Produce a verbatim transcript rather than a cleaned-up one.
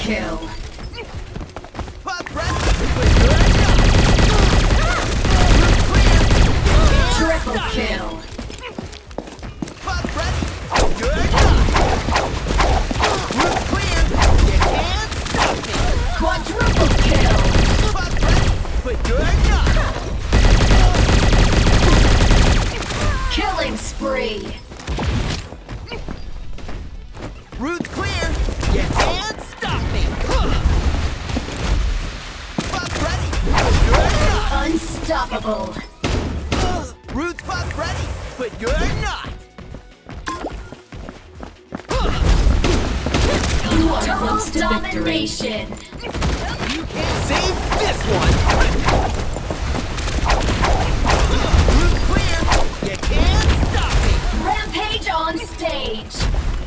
kill. Triple kill. Quadruple kill. Killing spree. Route clear. You can't stop me. Ready? Unstoppable. Route spot ready, but you're not. You are close to domination. You can't save this one. Route clear. You can't stop me. Rampage on stage.